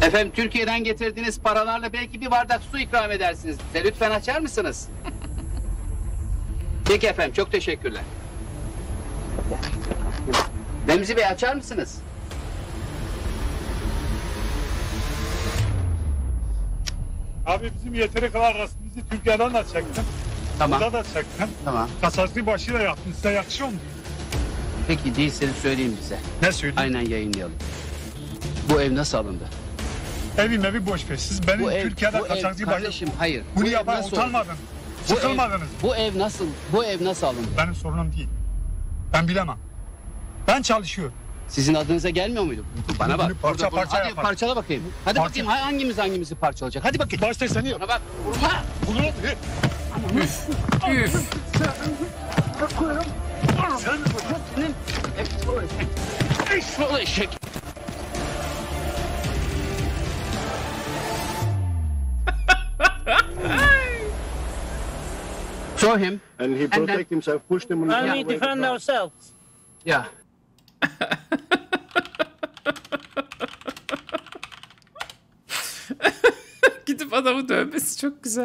Efendim Türkiye'den getirdiğiniz paralarla belki bir bardak su ikram edersiniz bize. Lütfen açar mısınız? Peki efendim, çok teşekkürler. Remzi Bey açar mısınız? Abi bizim yeteri kadar resmimizi Türkiye'den de çektim. Tamam. Burada da çektim. Tamam. Kasaslı başıyla yaptım. Size yakışıyor mu? Peki değilseniz söyleyin bize. Ne söyleyeyim? Aynen yayınlayalım. Bu ev nasıl alındı? Evi boş ver. Siz benim Türkiye'de kaçakçı kardeşim hayır. Bunu yapan utanmadın. Sıkılmadınız. Bu ev nasıl alındı? Benim sorunum değil. Ben bilemem. Ben çalışıyorum. Sizin adınıza gelmiyor muydu? Bana bak. Parça Hadi yaparım. parçala bakayım. Hadi bakayım hangimizi parçalayacak. Hadi bakayım. Başta seni. Bana bak. Vurma. Üf. Eşşoğlu eşek. Show him. And he protect himself, pushed him. And we defend ourselves. Yeah. Gidip adamı dövmesi çok güzel.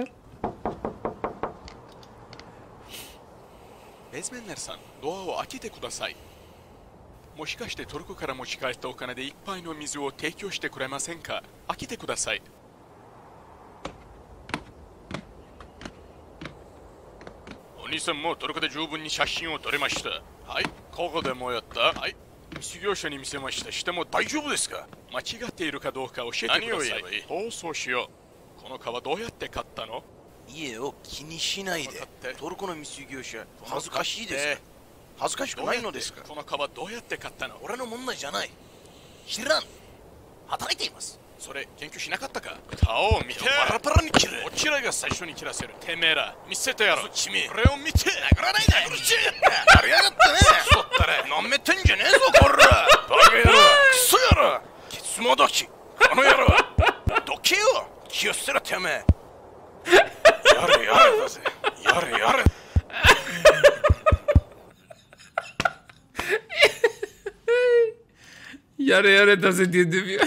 ベースメンネルさん、ドアを開けてください。もしかしてトルコから持ち帰ったお金で一杯の水を提供してくれませんか？開けてください。お兄さんもトルコで十分に写真を撮れました。はい、ここでもやった。はい、失業者に見せました。しても大丈夫ですか？間違っているかどうか教えてください。何を言えばいい？放送しよう。この革どうやって買ったの？ 家を気にしないで。トルコの密輸業者恥ずかしいですか？恥ずかしくないのですか？ この革どうやって買ったの？ 俺の問題じゃない。知らん。働いています。 それ研究しなかったか？顔を見て。 バラバラに切る。 こちらが最初に切らせる。てめえら見せてやろう。 君これを見て。 殴らないで。やりやがってね。そったれ。なめてんじゃねえぞこら。バカ野郎。クソ野郎。ケツもどき。この野郎。どけよ。気を捨てろてめえ。やれやれだぜ。やれやれ。 Yare yare daze diye demiyor.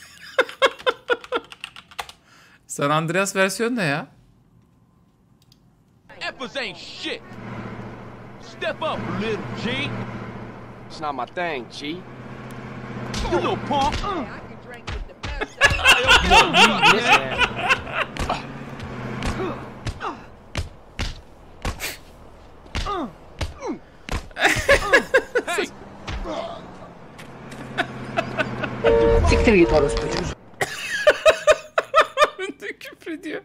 San Andreas versiyon ne ya? Efforts ain't shit. Step up, little G. It's not my thing, G. You little punk. I can drink with the best. Hey. Siktir git orospu çocuğu. Küfür ediyor.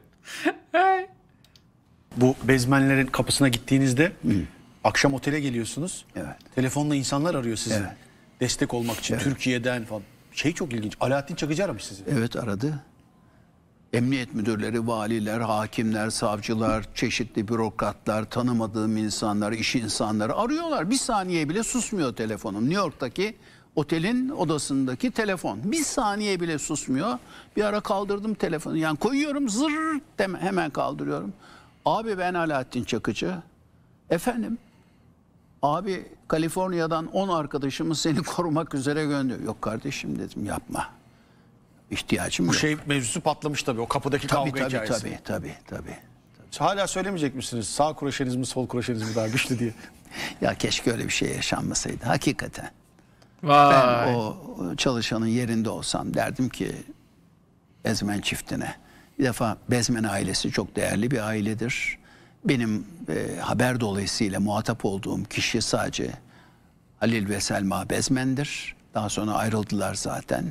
Bu bezmenlerin kapısına gittiğinizde akşam otele geliyorsunuz. Evet. Telefonla insanlar arıyor sizi. Evet. Destek olmak için Türkiye'den falan. Şey çok ilginç. Alaaddin Çakıcı aramış sizi. Evet aradı. Emniyet müdürleri, valiler, hakimler, savcılar, çeşitli bürokratlar, tanımadığım insanlar, iş insanları arıyorlar. Bir saniye bile susmuyor telefonum. New York'taki otelin odasındaki telefon. Bir saniye bile susmuyor. Bir ara kaldırdım telefonu. Yani koyuyorum zırr hemen kaldırıyorum. Abi ben Alaaddin Çakıcı. Efendim? Abi Kaliforniya'dan 10 arkadaşımız seni korumak üzere gönderiyor. Yok kardeşim dedim yapma. İhtiyacım Bu yok. şey mevzusu patlamış tabii. O kapıdaki kavga hikayesi. Tabii. Hala söylemeyecek misiniz? Sağ kroşeniz mi sol kroşeniz mi daha güçlü diye. Ya keşke öyle bir şey yaşanmasaydı. Hakikaten. Vay. Ben o çalışanın yerinde olsam derdim ki Bezmen çiftine. Bir defa Bezmen ailesi çok değerli bir ailedir. Benim haber dolayısıyla muhatap olduğum kişi sadece Halil ve Selma Bezmen'dir. Daha sonra ayrıldılar zaten.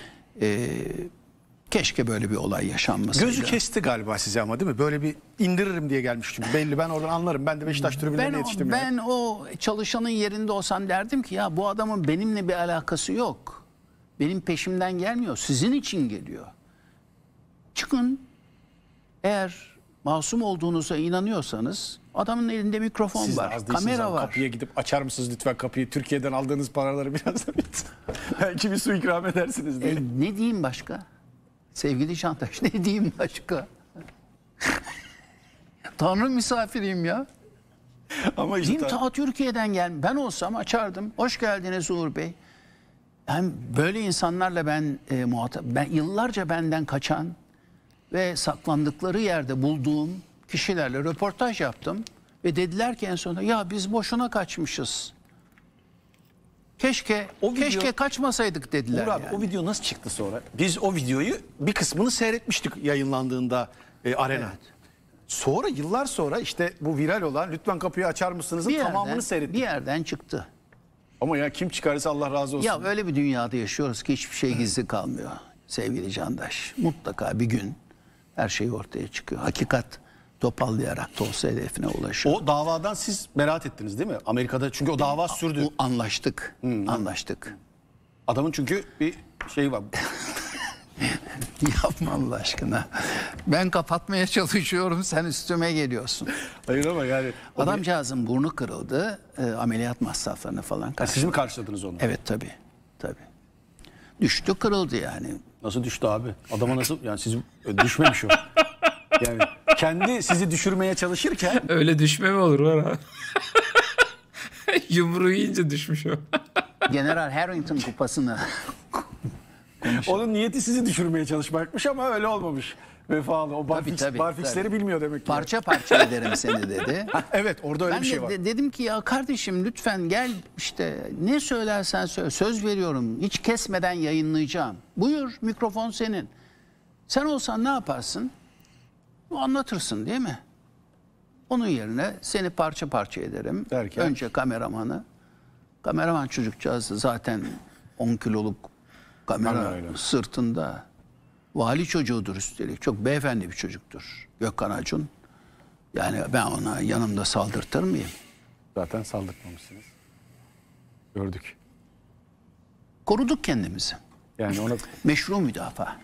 Keşke böyle bir olay yaşanmasaydı. Gözü kesti galiba size ama değil mi? Böyle bir indiririm diye gelmiş çünkü. Belli ben oradan anlarım. Ben de Beşiktaş tribünlerine yetiştim. Ben o çalışanın yerinde olsam derdim ki ya bu adamın benimle bir alakası yok. Benim peşimden gelmiyor. Sizin için geliyor. Çıkın. Eğer masum olduğunuza inanıyorsanız adamın elinde mikrofon Siz var. Kamera var. Kapıya gidip açar mısınız lütfen kapıyı? Türkiye'den aldığınız paraları biraz da belki bir su ikram edersiniz diye. Ne diyeyim başka? Sevgili Şantaş ne diyeyim başka? Tanrı misafiriyim ya. Ama işte ta Türkiye'den ben olsam açardım. Hoş geldiniz Uğur Bey. Hem böyle insanlarla ben yıllarca benden kaçan ve saklandıkları yerde bulduğum kişilerle röportaj yaptım ve dediler ki en sonunda ya biz boşuna kaçmışız. Keşke kaçmasaydık dediler. Uğur abi yani. o video nasıl çıktı sonra? Biz o videoyu bir kısmını seyretmiştik yayınlandığında Arena. Evet. Sonra yıllar sonra işte bu viral olan lütfen kapıyı açar mısınızın tamamını seyrettik. Bir yerden çıktı. Ama ya kim çıkarırsa Allah razı olsun. Ya öyle bir dünyada yaşıyoruz ki hiçbir şey gizli kalmıyor sevgili Candaş. Mutlaka bir gün her şey ortaya çıkıyor. Hakikat topallayarak da olsa hedefine ulaşıyor. O davadan siz beraat ettiniz değil mi? Amerika'da çünkü o dava sürdü. Anlaştık. Anlaştık. Adamın çünkü bir şey var. Yapma Allah aşkına. Ben kapatmaya çalışıyorum, sen üstüme geliyorsun. Hayır ama yani. Adamcağızın burnu kırıldı, ameliyat masraflarını falan karşıladı. Siz mi karşıladınız onu? Evet tabii. Düştü, kırıldı yani. Nasıl düştü abi? Adama nasıl? Yani siz düşmemiş o. Yani kendi sizi düşürmeye çalışırken. Öyle düşme mi olur var ha? Yumruğu yiyince düşmüş o. General Harrington kupasını. Onun niyeti sizi düşürmeye çalışmakmış ama öyle olmamış. Vefalı. O barfixleri bilmiyor demek ki. Parça parça ederim seni dedi. Evet orada öyle Ben bir şey var. Dedim ki ya kardeşim lütfen gel işte ne söylersen söyle. Söz veriyorum hiç kesmeden yayınlayacağım. Buyur mikrofon senin. Sen olsan ne yaparsın? Anlatırsın değil mi? Onun yerine seni parça parça ederim. Derken? Önce kameramanı. Kameraman çocukcağız zaten 10 kiloluk kamera sırtında. Vali çocuğudur üstelik. Çok beyefendi bir çocuktur. Gökhan Acun. Yani ben ona yanımda saldırtır mıyım? Zaten saldırtmamışsınız. Gördük. Koruduk kendimizi. Yani ona Meşru müdafaa.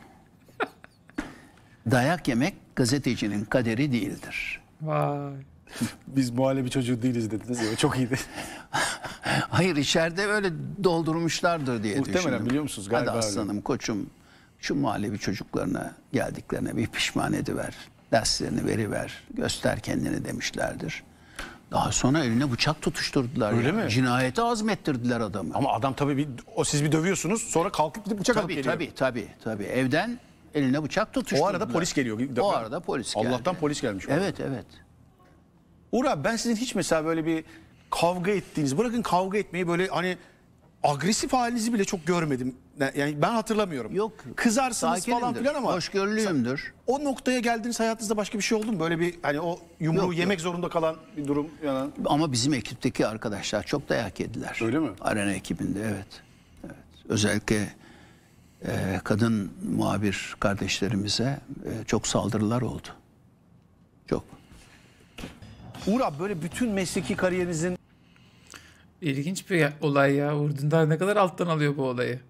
Dayak yemek gazetecinin kaderi değildir. Vay. biz muhallebi çocuğu değiliz dediniz ya. Çok iyiydi. Hayır içeride öyle doldurmuşlardır diye Muhtemelen düşündüm. biliyor musunuz? Galiba Hadi aslanım koçum şu muhallebi çocuklarına geldiklerine bir pişman ediver. Derslerini veriver. Göster kendini demişlerdir. Daha sonra eline bıçak tutuşturdular. Öyle mi? Cinayete azmettirdiler adamı. Ama adam tabii siz bir dövüyorsunuz sonra kalkıp gidip bıçak alıp geliyor. Tabii. Evden eline bıçak tutuşturdular. O arada polis geliyor. O arada polis geldi. Allah'tan polis gelmiş. Evet. Uğur abi ben sizin hiç mesela böyle bir kavga ettiğiniz, bırakın kavga etmeyi böyle hani agresif halinizi bile çok görmedim. Yani ben hatırlamıyorum. Yok. Kızarsınız falan filan ama. Hoşgörülüyümdür. O noktaya geldiniz hayatınızda başka bir şey oldu mu? Böyle bir hani o yumruğu Yok. yemek zorunda kalan bir durum. Yani. Ama bizim ekipteki arkadaşlar çok dayak yediler. Öyle mi? Arena ekibinde evet. Özellikle kadın muhabir kardeşlerimize çok saldırılar oldu. Çok. Uğur abi böyle bütün mesleki kariyerinizin İlginç bir olay ya. Uğur Dündar ne kadar alttan alıyor bu olayı.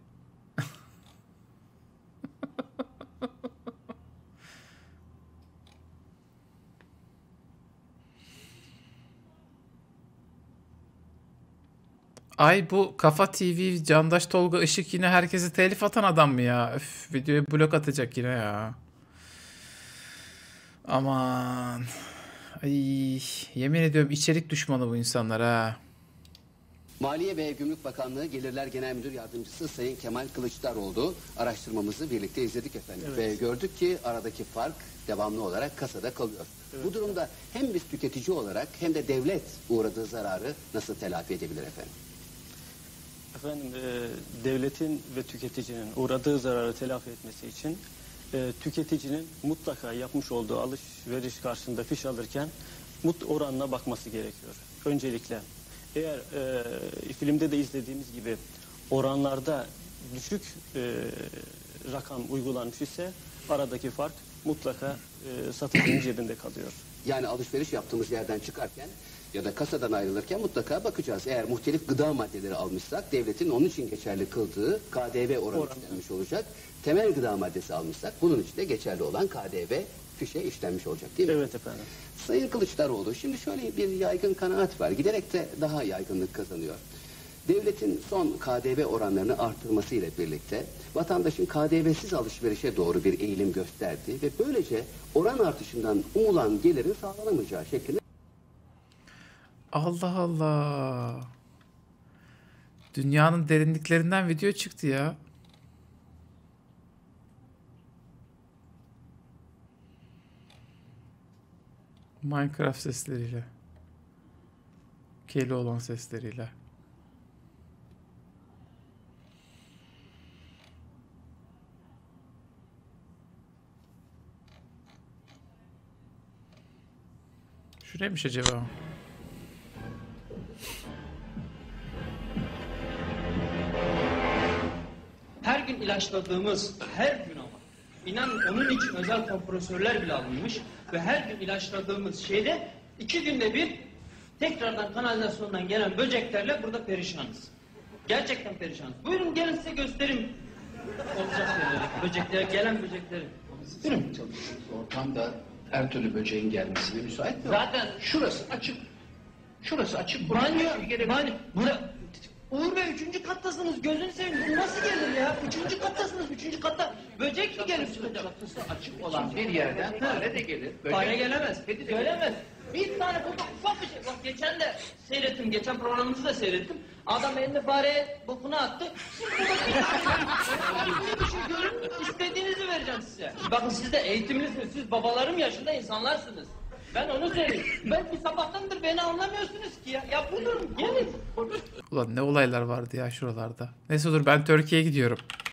Ay bu Kafa TV Candaş Tolga Işık yine herkese telif atan adam mı ya? Öf, videoya blok atacak yine ya. Aman. Ay yemin ediyorum içerik düşmanı bu insanlar ha. Maliye ve Gümrük Bakanlığı Gelirler Genel Müdür Yardımcısı Sayın Kemal Kılıçdaroğlu araştırmamızı birlikte izledik efendim. Evet. Ve gördük ki aradaki fark devamlı olarak kasada kalıyor. Evet. Bu durumda hem biz tüketici olarak hem de devlet uğradığı zararı nasıl telafi edebilir efendim? Efendim devletin ve tüketicinin uğradığı zararı telafi etmesi için tüketicinin mutlaka yapmış olduğu alışveriş karşısında fiş alırken oranına bakması gerekiyor. Öncelikle eğer filmde de izlediğimiz gibi oranlarda düşük rakam uygulanmış ise aradaki fark mutlaka satıcının cebinde kalıyor. Yani alışveriş yaptığımız yerden çıkarken ya da kasadan ayrılırken mutlaka bakacağız. Eğer muhtelif gıda maddeleri almışsak devletin onun için geçerli kıldığı KDV oranı işlenmiş olacak. Temel gıda maddesi almışsak bunun için de geçerli olan KDV fişe işlenmiş olacak değil mi? Evet efendim. Sayın Kılıçdaroğlu şimdi şöyle bir yaygın kanaat var. Giderek de daha yaygınlık kazanıyor. Devletin son KDV oranlarını artırması ile birlikte vatandaşın KDV'siz alışverişe doğru bir eğilim gösterdi ve böylece oran artışından umulan gelirin sağlanamayacağı şeklinde. Allah Allah. Dünyanın derinliklerinden video çıktı ya. Minecraft sesleriyle. Keloğlan sesleriyle. Şu neymiş acaba? Her gün ilaçladığımız, her gün ama, inanın onun için özel kompresörler bile alınmış ve her gün ilaçladığımız şeyde 2 günde bir tekrardan kanalizasyondan gelen böceklerle burada perişanız. Gerçekten perişanız. Buyurun gelin size göstereyim. Olacak şeyleri, böcekler, gelen böcekleri. Buyurun. Ortamda her türlü böceğin gelmesine müsait mi? Zaten Şurası açık. Şurası açık. banyo, Uğur Bey 3. kattasınız, gözünü seveyim. Bu nasıl gelir ya? 3. kattasınız, 3. katta böcek mi gelir? Çatısı açık olan bir yerden fare de gelir. Fare gelemez, gelemez. Bir tane burada ufak bir şey. Bak geçen de seyrettim, geçen programımızı da seyrettim. Adam elinde fareye bokunu attı. Şimdi burada bir şey görün, istediğinizi vereceğim size. Bakın siz de eğitimlisiniz, siz babalarım yaşında insanlarsınız. Ben onu söyleyeyim. Ben bir sabahtandır beni anlamıyorsunuz ki ya. Ya buyurun gelin. Ulan ne olaylar vardı ya şuralarda. Neyse dur ben Türkiye'ye gidiyorum.